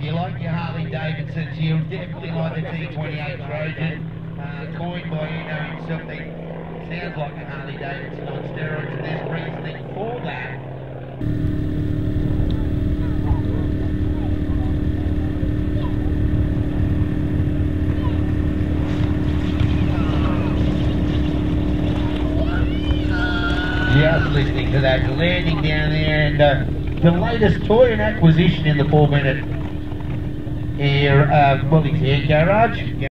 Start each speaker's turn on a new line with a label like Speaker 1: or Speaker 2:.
Speaker 1: you like your Harley Davidsons, you'll definitely like the T-28 Trojan, coined by himself. It sounds like a Harley Davidson on steroids, and there's reasoning for that. Just listening to that landing down there, and the latest toy and acquisition in the 4-minute air, well, his air garage.